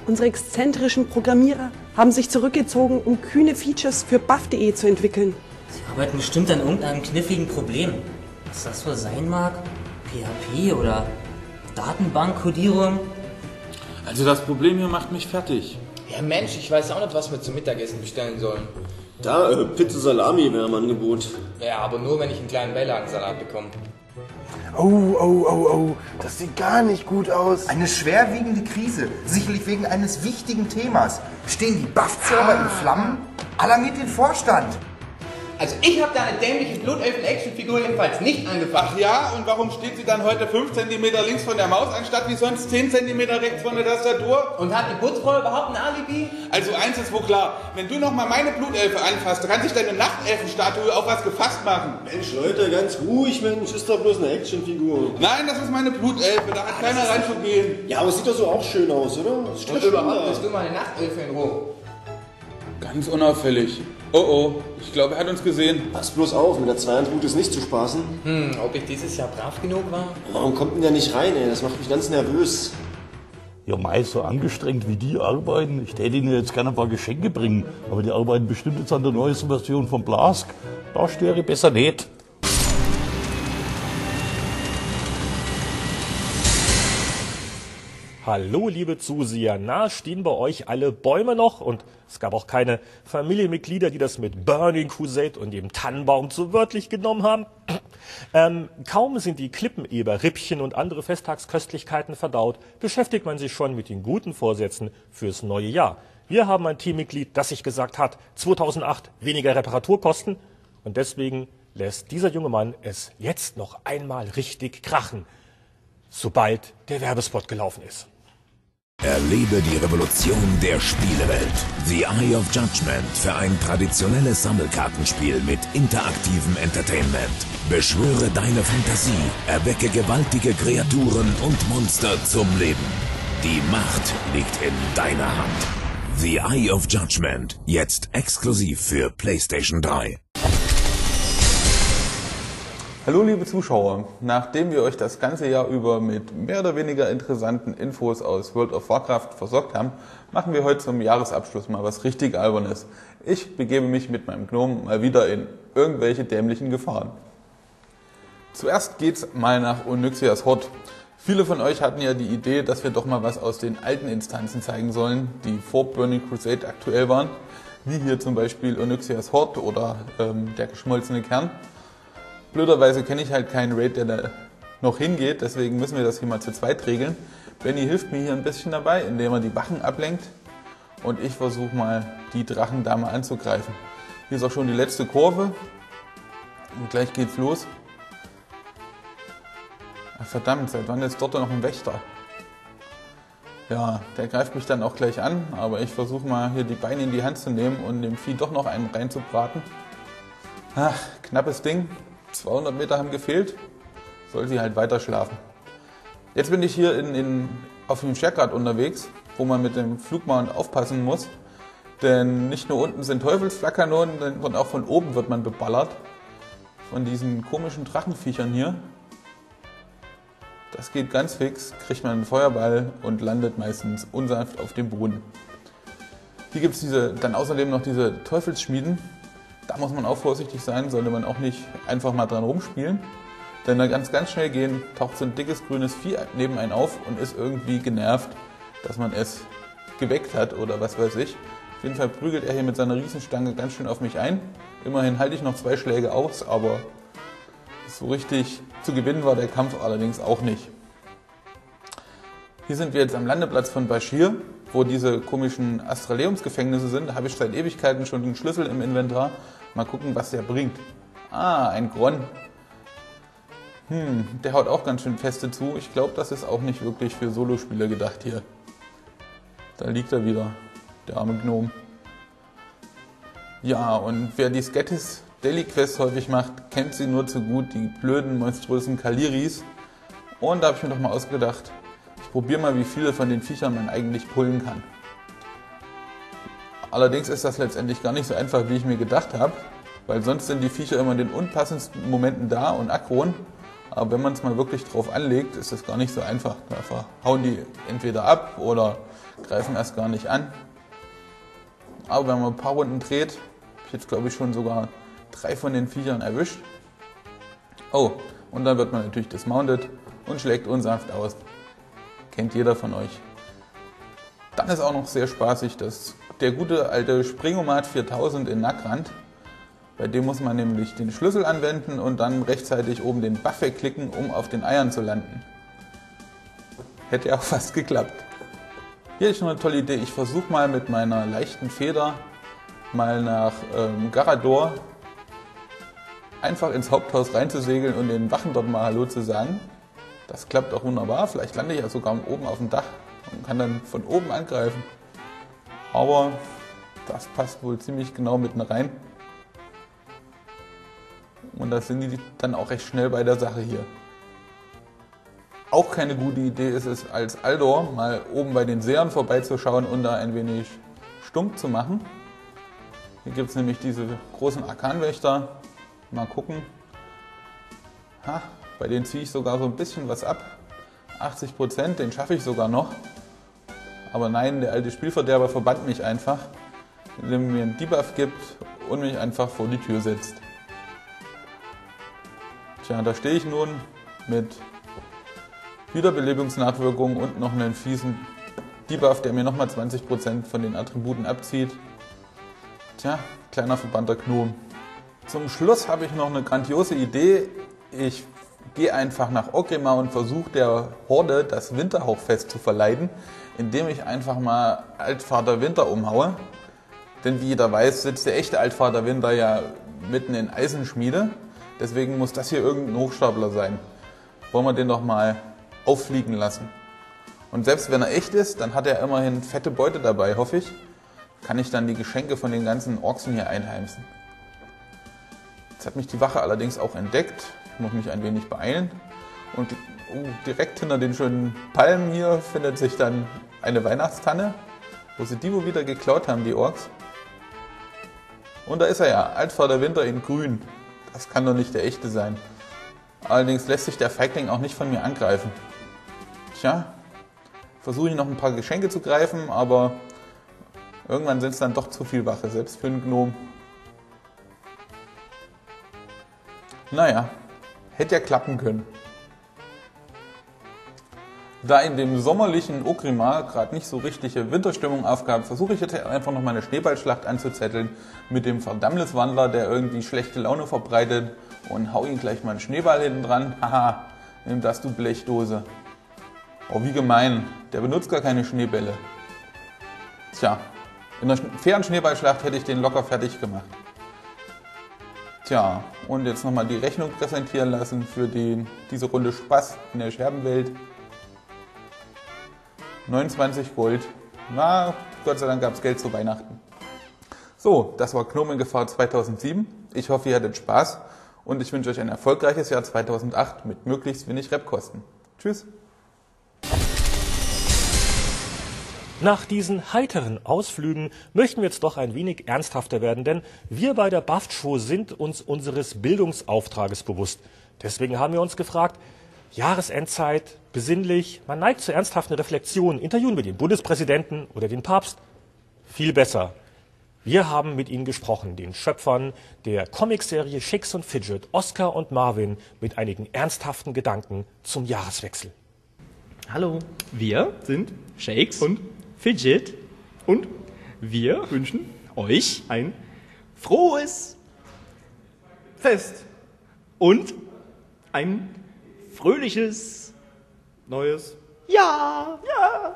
Unsere exzentrischen Programmierer haben sich zurückgezogen, um kühne Features für buff.de zu entwickeln. Sie arbeiten bestimmt an irgendeinem kniffligen Problem. Was das wohl sein mag? PHP oder Datenbankkodierung? Also das Problem hier macht mich fertig. Ja Mensch, ich weiß auch nicht, was wir zum Mittagessen bestellen sollen. Da, Pizza Salami wäre im Angebot. Ja, aber nur, wenn ich einen kleinen Beilagensalat bekomme. Oh, das sieht gar nicht gut aus. Eine schwerwiegende Krise, sicherlich wegen eines wichtigen Themas. Stehen die Buff-Server in Flammen? Alarmiert den Vorstand. Also ich habe deine dämliche Blutelfen-Actionfigur jedenfalls nicht angefasst. Ach ja, und warum steht sie dann heute 5 cm links von der Maus, anstatt wie sonst 10 cm rechts von der Tastatur? Und hat die Putzfrau überhaupt ein Alibi? Also eins ist wohl klar, wenn du nochmal meine Blutelfe anfasst, kann sich deine Nachtelfenstatue auf was gefasst machen. Mensch Leute, ganz ruhig, Mensch, ist doch bloß eine Actionfigur. Nein, das ist meine Blutelfe, da hat keiner reinzugehen. Ja, aber sieht doch so auch schön aus, oder? Das Und überhaupt bist du meine Nachtelfe in Ruhe. Ganz unauffällig. Oh, ich glaube, er hat uns gesehen. Pass bloß auf, mit der Zweihandbrut ist nicht zu spaßen. Ob ich dieses Jahr brav genug war? Warum kommt denn der nicht rein, ey? Das macht mich ganz nervös. Ja, meist so angestrengt wie die arbeiten. Ich täte Ihnen jetzt gerne ein paar Geschenke bringen, aber die arbeiten bestimmt jetzt an der neuesten Version von Blask. Da störe ich besser nicht. Hallo liebe Zuseher, na, stehen bei euch alle Bäume noch? Und es gab auch keine Familienmitglieder, die das mit Burning Crusade und dem Tannenbaum zu wörtlich genommen haben. Kaum sind die Klippeneber, Rippchen und andere Festtagsköstlichkeiten verdaut, beschäftigt man sich schon mit den guten Vorsätzen fürs neue Jahr. Wir haben ein Teammitglied, das sich gesagt hat, 2008 weniger Reparaturkosten, und deswegen lässt dieser junge Mann es jetzt noch einmal richtig krachen, sobald der Werbespot gelaufen ist. Erlebe die Revolution der Spielewelt. The Eye of Judgment für ein traditionelles Sammelkartenspiel mit interaktivem Entertainment. Beschwöre deine Fantasie, erwecke gewaltige Kreaturen und Monster zum Leben. Die Macht liegt in deiner Hand. The Eye of Judgment, jetzt exklusiv für PlayStation 3. Hallo liebe Zuschauer, nachdem wir euch das ganze Jahr über mit mehr oder weniger interessanten Infos aus World of Warcraft versorgt haben, machen wir heute zum Jahresabschluss mal was richtig Albernes. Ich begebe mich mit meinem Gnom mal wieder in irgendwelche dämlichen Gefahren. Zuerst geht's mal nach Onyxias Hort. Viele von euch hatten ja die Idee, dass wir doch mal was aus den alten Instanzen zeigen sollen, die vor Burning Crusade aktuell waren, wie hier zum Beispiel Onyxias Hort oder der geschmolzene Kern. Blöderweise kenne ich halt keinen Raid, der da noch hingeht, deswegen müssen wir das hier mal zu zweit regeln. Benny hilft mir hier ein bisschen dabei, indem er die Wachen ablenkt, und ich versuche mal, die Drachendame anzugreifen. Hier ist auch schon die letzte Kurve und gleich geht's los. Ach, verdammt, seit wann ist dort noch ein Wächter? Ja, der greift mich dann auch gleich an, aber ich versuche mal hier die Beine in die Hand zu nehmen und dem Vieh doch noch einen reinzubraten. Ach, knappes Ding. 200 Meter haben gefehlt, soll sie halt weiter schlafen. Jetzt bin ich hier auf dem Schergrad unterwegs, wo man mit dem Flugmount aufpassen muss, denn nicht nur unten sind Teufelsflakanonen, sondern auch von oben wird man beballert von diesen komischen Drachenviechern hier. Das geht ganz fix, kriegt man einen Feuerball und landet meistens unsanft auf dem Boden. Hier gibt es dann außerdem noch diese Teufelsschmieden. Da muss man auch vorsichtig sein, sollte man auch nicht einfach mal dran rumspielen. Denn da ganz schnell gehen, taucht so ein dickes grünes Vieh neben einen auf und ist irgendwie genervt, dass man es geweckt hat oder was weiß ich. Auf jeden Fall prügelt er hier mit seiner Riesenstange ganz schön auf mich ein. Immerhin halte ich noch 2 Schläge aus, aber so richtig zu gewinnen war der Kampf allerdings auch nicht. Hier sind wir jetzt am Landeplatz von Bashir, wo diese komischen Astraleumsgefängnisse sind. Da habe ich seit Ewigkeiten schon den Schlüssel im Inventar. Mal gucken, was der bringt. Ah, ein Gron. Der haut auch ganz schön feste zu. Ich glaube, das ist auch nicht wirklich für Solospieler gedacht hier. Da liegt er wieder, der arme Gnome. Ja, und wer die Skettis Daily Quest häufig macht, kennt sie nur zu gut, die blöden, monströsen Kaliris. Und da habe ich mir doch mal ausgedacht, ich probiere mal, wie viele von den Viechern man eigentlich pullen kann. Allerdings ist das letztendlich gar nicht so einfach, wie ich mir gedacht habe, weil sonst sind die Viecher immer in den unpassendsten Momenten da und aggron Aber wenn man es mal wirklich drauf anlegt, ist es gar nicht so einfach. Da hauen die entweder ab oder greifen erst gar nicht an. Aber wenn man ein paar Runden dreht, habe ich jetzt glaube ich schon sogar 3 von den Viechern erwischt. Oh, und dann wird man natürlich dismounted und schlägt unsanft aus. Kennt jeder von euch. Dann ist auch noch sehr spaßig der gute alte Springomat 4000 in Nagrand. Bei dem muss man nämlich den Schlüssel anwenden und dann rechtzeitig oben den Buff wegklicken, um auf den Eiern zu landen. Hätte ja auch fast geklappt. Hier ist noch eine tolle Idee. Ich versuche mal mit meiner leichten Feder mal nach Garador einfach ins Haupthaus reinzusegeln und den Wachen dort mal Hallo zu sagen. Das klappt auch wunderbar. Vielleicht lande ich ja sogar oben auf dem Dach und kann dann von oben angreifen. Aber das passt wohl ziemlich genau mitten rein. Und da sind die dann auch recht schnell bei der Sache hier. Auch keine gute Idee ist es, als Aldor mal oben bei den Sehern vorbeizuschauen und da ein wenig stumpf zu machen. Hier gibt es nämlich diese großen Arkanwächter. Mal gucken. Ha, bei denen ziehe ich sogar so ein bisschen was ab. 80%, den schaffe ich sogar noch. Aber nein, der alte Spielverderber verbannt mich einfach, indem er mir einen Debuff gibt und mich einfach vor die Tür setzt. Tja, da stehe ich nun mit Wiederbelebungsnachwirkung und noch einen fiesen Debuff, der mir nochmal 20% von den Attributen abzieht. Tja, kleiner verbannter Gnom. Zum Schluss habe ich noch eine grandiose Idee. Ich gehe einfach nach Orgrimmar und versuche der Horde das Winterhauchfest zu verleiden, indem ich einfach mal Altvater Winter umhaue. Denn wie jeder weiß, sitzt der echte Altvater Winter ja mitten in Eisenschmiede. Deswegen muss das hier irgendein Hochstapler sein. Wollen wir den doch mal auffliegen lassen. Und selbst wenn er echt ist, dann hat er immerhin fette Beute dabei, hoffe ich. Kann ich dann die Geschenke von den ganzen Orksen hier einheimsen. Jetzt hat mich die Wache allerdings auch entdeckt. Ich muss mich ein wenig beeilen. Und direkt hinter den schönen Palmen hier findet sich dann eine Weihnachtstanne, wo sie die wohl wieder geklaut haben, die Orks. Und da ist er ja, Altvater Winter in grün. Das kann doch nicht der echte sein. Allerdings lässt sich der Feigling auch nicht von mir angreifen. Tja, versuche ich noch ein paar Geschenke zu greifen, aber irgendwann sind es dann doch zu viel Wache, selbst für einen Gnom. Naja, hätte ja klappen können. Da in dem sommerlichen Orgrimmar gerade nicht so richtige Winterstimmung aufgab, versuche ich jetzt einfach noch mal eine Schneeballschlacht anzuzetteln mit dem Verdammniswandler, der irgendwie schlechte Laune verbreitet, und hau ihn gleich mal einen Schneeball hinten dran. Haha, nimm das, du Blechdose. Oh, wie gemein, der benutzt gar keine Schneebälle. Tja, in einer fairen Schneeballschlacht hätte ich den locker fertig gemacht. Tja, und jetzt nochmal die Rechnung präsentieren lassen für diese Runde Spaß in der Scherbenwelt. 29 Gold. Na, Gott sei Dank gab es Geld zu Weihnachten. So, das war Gnome in Gefahr 2007. Ich hoffe, ihr hattet Spaß und ich wünsche euch ein erfolgreiches Jahr 2008 mit möglichst wenig Repkosten. Tschüss. Nach diesen heiteren Ausflügen möchten wir jetzt doch ein wenig ernsthafter werden, denn wir bei der BAFT-Show sind uns unseres Bildungsauftrages bewusst. Deswegen haben wir uns gefragt, Jahresendzeit, besinnlich, man neigt zu ernsthaften Reflexionen, interviewen wir den Bundespräsidenten oder den Papst? Viel besser. Wir haben mit ihnen gesprochen, den Schöpfern der Comicserie Shakes und Fidget, Oskar und Marvin, mit einigen ernsthaften Gedanken zum Jahreswechsel. Hallo, wir sind Shakes und Fidget und wir wünschen euch ein frohes Fest und ein fröhliches neues Jahr. Ja.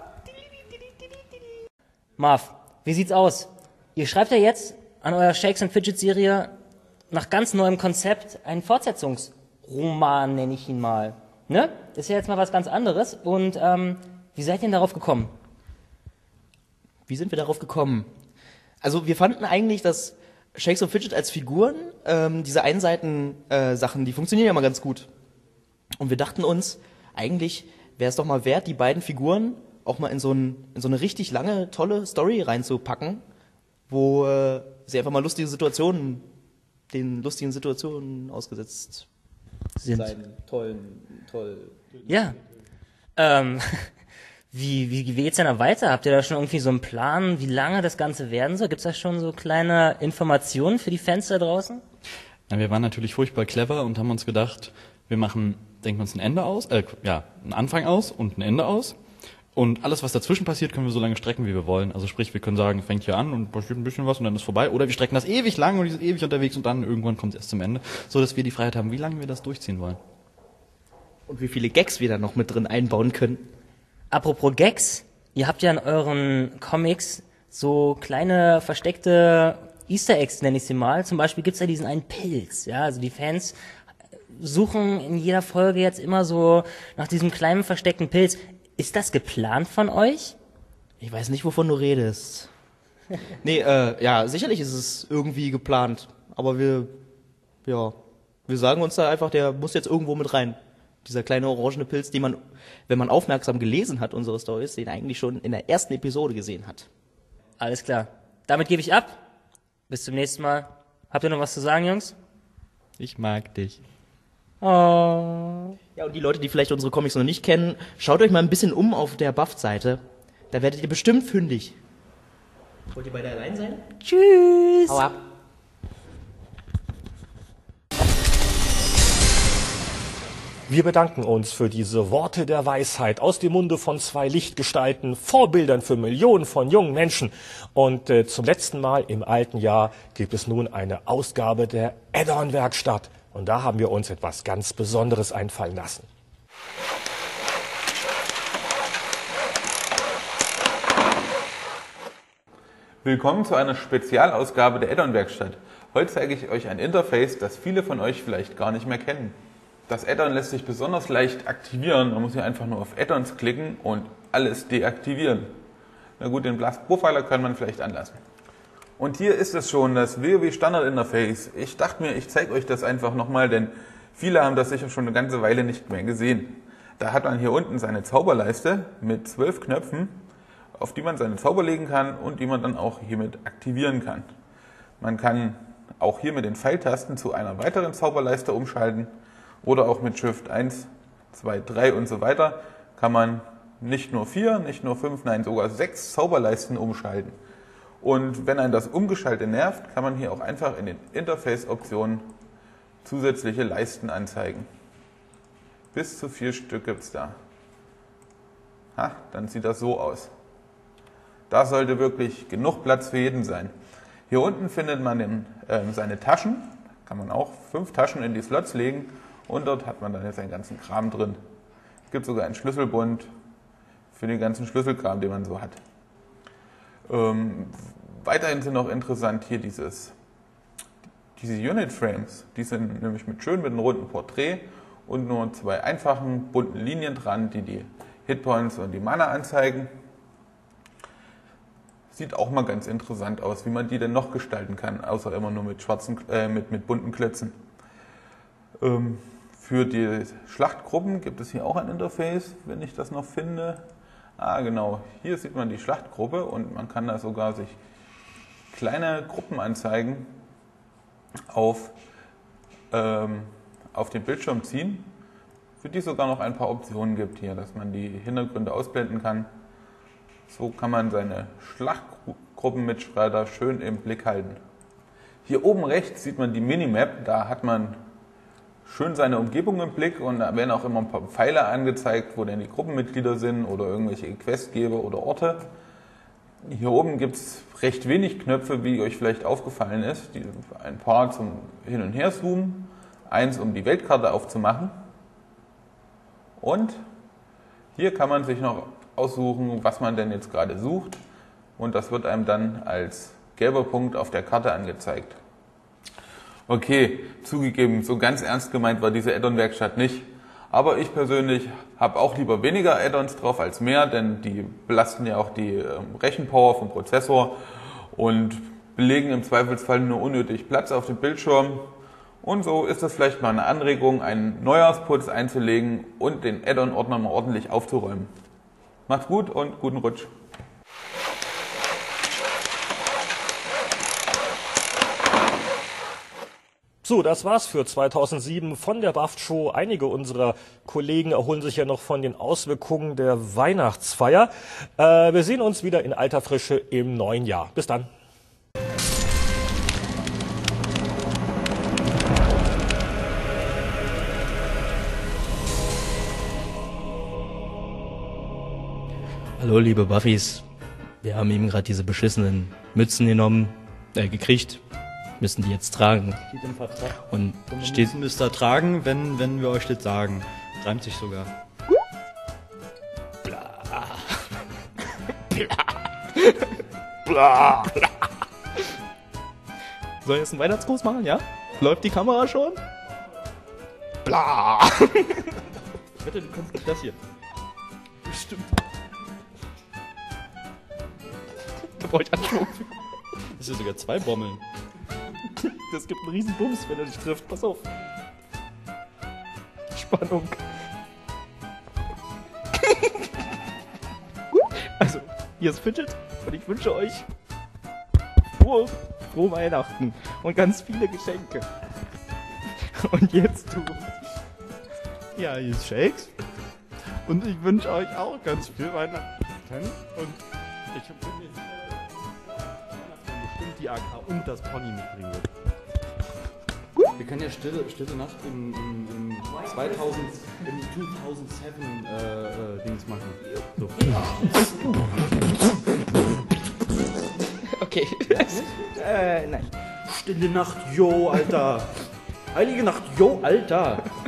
Marv, wie sieht's aus? Ihr schreibt ja jetzt an eurer Shakes and Fidget Serie nach ganz neuem Konzept einen Fortsetzungsroman, nenne ich ihn mal. Ne? Ist ja jetzt mal was ganz anderes. Und wie seid ihr denn darauf gekommen? Wie sind wir darauf gekommen? Also wir fanden eigentlich, dass Shakes und Fidget als Figuren, diese Einseiten-Sachen, die funktionieren ja mal ganz gut. Und wir dachten uns, eigentlich wäre es doch mal wert, die beiden Figuren auch mal in so eine richtig lange, tolle Story reinzupacken, wo sie einfach mal den lustigen Situationen ausgesetzt sind. Seinen toll. Ja. Wie geht's denn da weiter? Habt ihr da schon irgendwie so einen Plan, wie lange das Ganze werden soll? Gibt's da schon so kleine Informationen für die Fans da draußen? Ja, wir waren natürlich furchtbar clever und haben uns gedacht, denken uns ein Ende aus, einen Anfang aus und ein Ende aus. Und alles, was dazwischen passiert, können wir so lange strecken, wie wir wollen. Also sprich, wir können sagen, fängt hier an und passiert ein bisschen was und dann ist vorbei. Oder wir strecken das ewig lang und die sind ewig unterwegs und dann irgendwann kommt es erst zum Ende. So, dass wir die Freiheit haben, wie lange wir das durchziehen wollen. Und wie viele Gags wir da noch mit drin einbauen können. Apropos Gags, ihr habt ja in euren Comics so kleine versteckte Easter Eggs, nenne ich sie mal. Zum Beispiel gibt's da diesen einen Pilz. Ja, also die Fans suchen in jeder Folge jetzt immer so nach diesem kleinen versteckten Pilz. Ist das geplant von euch? Ich weiß nicht, wovon du redest. Nee, sicherlich ist es irgendwie geplant. Aber wir sagen uns da einfach, der muss jetzt irgendwo mit rein. Dieser kleine orangene Pilz, den man, wenn man aufmerksam gelesen hat, unsere Storys, den eigentlich schon in der ersten Episode gesehen hat. Alles klar. Damit gebe ich ab. Bis zum nächsten Mal. Habt ihr noch was zu sagen, Jungs? Ich mag dich. Oh. Ja, und die Leute, die vielleicht unsere Comics noch nicht kennen, schaut euch mal ein bisschen um auf der Buffed-Seite. Da werdet ihr bestimmt fündig. Wollt ihr beide allein sein? Tschüss. Hau ab. Wir bedanken uns für diese Worte der Weisheit aus dem Munde von zwei Lichtgestalten, Vorbildern für Millionen von jungen Menschen. Und zum letzten Mal im alten Jahr gibt es nun eine Ausgabe der Add-on-Werkstatt. Und da haben wir uns etwas ganz Besonderes einfallen lassen. Willkommen zu einer Spezialausgabe der Add-on-Werkstatt. Heute zeige ich euch ein Interface, das viele von euch vielleicht gar nicht mehr kennen. Das Add-on lässt sich besonders leicht aktivieren. Man muss hier einfach nur auf Add-ons klicken und alles deaktivieren. Na gut, den Blast Profiler kann man vielleicht anlassen. Und hier ist es schon, das WoW Standard Interface. Ich dachte mir, ich zeige euch das einfach nochmal, denn viele haben das sicher schon eine ganze Weile nicht mehr gesehen. Da hat man hier unten seine Zauberleiste mit 12 Knöpfen, auf die man seine Zauber legen kann und die man dann auch hiermit aktivieren kann. Man kann auch hier mit den Pfeiltasten zu einer weiteren Zauberleiste umschalten oder auch mit Shift 1, 2, 3 und so weiter kann man nicht nur 4, nicht nur 5, nein sogar 6 Zauberleisten umschalten. Und wenn einen das Umgeschalte nervt, kann man hier auch einfach in den Interface-Optionen zusätzliche Leisten anzeigen. Bis zu 4 Stück gibt es da. Dann sieht das so aus. Da sollte wirklich genug Platz für jeden sein. Hier unten findet man seine Taschen. Kann man auch 5 Taschen in die Slots legen und dort hat man dann jetzt seinen ganzen Kram drin. Es gibt sogar einen Schlüsselbund für den ganzen Schlüsselkram, den man so hat. Weiterhin sind noch interessant hier diese Unit Frames. Die sind nämlich mit einem runden Porträt und nur 2 einfachen bunten Linien dran, die die Hitpoints und die Mana anzeigen. Sieht auch mal ganz interessant aus, wie man die denn noch gestalten kann, außer immer nur mit mit bunten Klötzen. Für die Schlachtgruppen gibt es hier auch ein Interface, wenn ich das noch finde. Genau, hier sieht man die Schlachtgruppe und man kann da sogar sich kleine Gruppen anzeigen auf den Bildschirm ziehen, für die es sogar noch ein paar Optionen gibt hier, dass man die Hintergründe ausblenden kann. So kann man seine Schlachtgruppenmitstreiter schön im Blick halten. Hier oben rechts sieht man die Minimap, da hat man schön seine Umgebung im Blick und da werden auch immer ein paar Pfeile angezeigt, wo denn die Gruppenmitglieder sind oder irgendwelche Questgeber oder Orte. Hier oben gibt es recht wenig Knöpfe, wie euch vielleicht aufgefallen ist. Ein paar zum Hin- und Her-Zoomen, eins, um die Weltkarte aufzumachen. Und hier kann man sich noch aussuchen, was man denn jetzt gerade sucht. Und das wird einem dann als gelber Punkt auf der Karte angezeigt. Okay, zugegeben, so ganz ernst gemeint war diese Add-on-Werkstatt nicht. Aber ich persönlich habe auch lieber weniger Add-ons drauf als mehr, denn die belasten ja auch die Rechenpower vom Prozessor und belegen im Zweifelsfall nur unnötig Platz auf dem Bildschirm. Und so ist es vielleicht mal eine Anregung, einen Neujahrsputz einzulegen und den Add-on-Ordner mal ordentlich aufzuräumen. Macht's gut und guten Rutsch. So, das war's für 2007 von der BAFT-Show. Einige unserer Kollegen erholen sich ja noch von den Auswirkungen der Weihnachtsfeier. Wir sehen uns wieder in alter Frische im neuen Jahr. Bis dann. Hallo, liebe Buffys. Wir haben eben gerade diese beschissenen Mützen gekriegt. Müssen die jetzt tragen. Steht im Vertrag. Und steht müsst ihr tragen, wenn wir euch das sagen. Reimt sich sogar. Bla. Bla. Bla. Soll ich jetzt einen Weihnachtsgruß machen, ja? Läuft die Kamera schon? Bla. Ich wette, du kannst nicht das hier. Bestimmt. Da brauche ich Anschwung. Das sind sogar 2 Bommeln. Das gibt einen riesen Bums, wenn er dich trifft. Pass auf. Spannung. Also, hier ist Fidget und ich wünsche euch frohe Weihnachten und ganz viele Geschenke. Und jetzt du. Ja, hier ist Shakes. Und ich wünsche euch auch ganz viel Weihnachten. Und ich bin mir bestimmt die AK und das Pony mitbringen wird. Wir können ja Stille Nacht im 2007 Dings machen. So. Okay. Nein. Stille Nacht, yo, Alter. Heilige Nacht, yo, Alter.